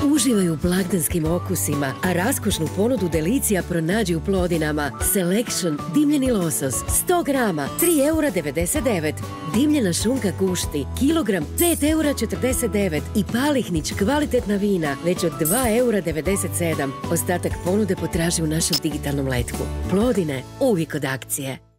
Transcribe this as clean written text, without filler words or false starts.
Uživaj u blagdanskim okusima, a raskošnu ponudu delicija pronađi u Plodinama. Selection dimljeni losos 100 grama 3,99 €. Dimljena šunka Kušti kilogram 5,49 € i Palihnić kvalitetna vina već od 2,97 €. Ostatak ponude potraži u našem digitalnom letku. Plodine, uvijek od akcije.